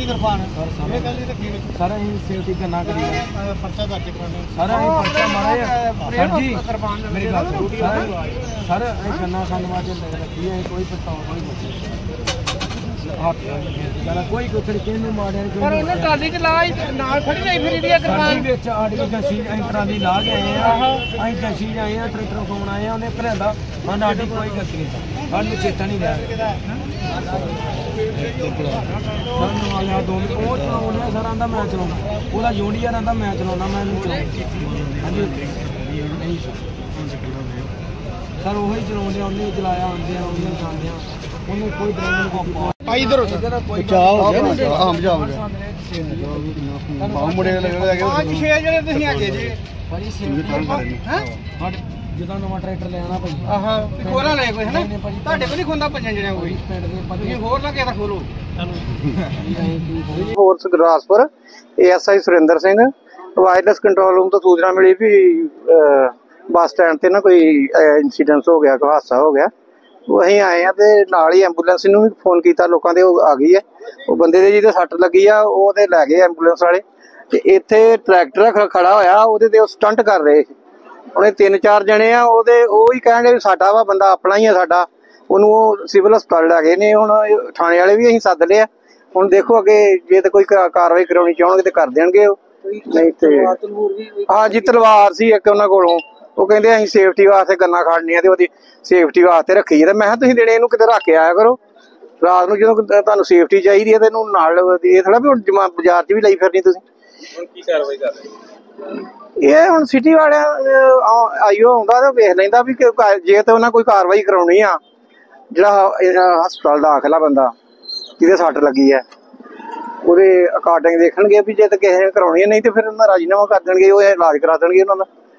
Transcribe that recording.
किरपान ये गल ही रखी सर ਅਸੀਂ ਸੇਫਟੀ ਕਰਨਾ ਕਰੀ पर्चा दर्ज कराने सर ਅਸੀਂ पर्चा ਮਾਰੇ ਸਰ ਜੀ ਮੇਰੀ ਗੱਲ ਸੁਣੋ ਸਰ ਅਸੀਂ ਕੰਨਾ ਖਾਨ ਵਾਜੇ ਰੱਖੀ ਹੈ ਕੋਈ ਪਛਤਾਵਾ ਕੋਈ कोई कुछ नहीं मारे पर उन्हें ट्राली च ला नाल खड़ी नहीं फिर दी किरपान विच आड़ी जसी अं ट्राली ला के आए हैं अं जसी आए हैं ट्रैक्टर फोन आए हैं उन्हें भरंदा मन आड़ी कोई गलती नहीं सानू चेता नहीं रहा सानू आ गया 2 मिनट वो चलाउंदा सर आंदा मैं चलाउंदा पूरा यूनियर आंदा मैं चलाउंदा मैं नहीं चलाउंदा हां जी सर वही चलाउंदे उन्हें चलाया आंदे उन्हें जांदे उन्हें कोई ड्राइवर को इधर बचाव हो गया ना हां बचाव हो गया हां मुंडे लगे आज 6 जने ਤੁਸੀਂ ਆ ਗਏ ਜੀ ਭਾਜੀ ਹਾਂ ਜਦੋਂ ਨਵਾਂ ਟਰੈਕਟਰ ਲੈਣਾ ਭਾਈ ਆਹਾਂ ਖੋਲਾ ਲੈ ਕੋਈ ਹੈ ਨਾ ਤੁਹਾਡੇ ਕੋਲ ਨਹੀਂ ਖੁੰਦਾ ਪੰਜਾਂ ਜਣਿਆਂ ਕੋਈ ਤੁਸੀਂ ਹੋਰ ਨਾ ਕਿਹਦਾ ਖੋਲੋ force Gurdaspur ASI Surinder Singh wireless control room ਤੋਂ ਸੂਚਨਾ ਮਿਲੀ ਵੀ ਬੱਸ ਸਟੈਂਡ ਤੇ ਨਾ ਕੋਈ ਇਨਸੀਡੈਂਟ ਹੋ ਗਿਆ ਕੋਈ ਹਾਦਸਾ ਹੋ ਗਿਆ वहीं आए हैं तो नाल ही एंबूलेंस नूं भी फोन किया लोगों के आ गई है वो बंदे दे जिहदे सट लगी आ वो ते लै गए एंबूलेंस वाले ते इत्थे ट्रैक्टर खड़ा होया ओहदे ते स्टंट कर रहे उन्हें 3-4 जने आ ओहदे ओही कहण भी साडा वा बंदा अपना ही है साडा ओनू सिविल हस्पताल लै गए ने हुण थाणे वाले भी असीं सद लिया हुण देखो अगे जे ते कोई कार्रवाई कराउणी चाहणगे ते कर देणगे नहीं ते हां जी तलवार सी एक उन्हां कोलों वो कहते अं सेफ्टी वास्ते गन्ना खाड़निया तो सेफ्टी वास्ते रखी है मैं तुम दिने इन कि रख के आया करो रात में जो तुम सेफ्टी चाहिए तो नाल ये थोड़ा भी हम बाजार च भी लाई फिरनी ये हम सिटी वाले आईओ आता तो वेख लेंदा भी जे तो उन्हें कोई कार्रवाई करानी आ जो हस्पताल दाखिल आ बंदा जिदे सट लगी है वो अकॉर्डिंग देखणगे भी जे तो किसी ने करानी है नहीं तो फिर राजीनामा कर देंगे वो इलाज करा देंगे उन्होंने